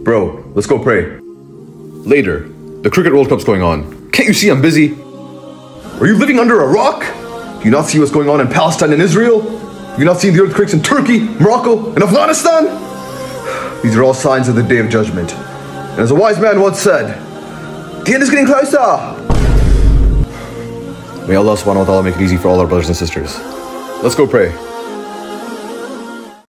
Bro, let's go pray. Later, the Cricket World Cup's going on. Can't you see I'm busy? Are you living under a rock? Do you not see what's going on in Palestine and Israel? Have you not seen the earthquakes in Turkey, Morocco, and Afghanistan? These are all signs of the Day of Judgment. And as a wise man once said, the end is getting closer. May Allah subhanahu wa ta'ala make it easy for all our brothers and sisters. Let's go pray.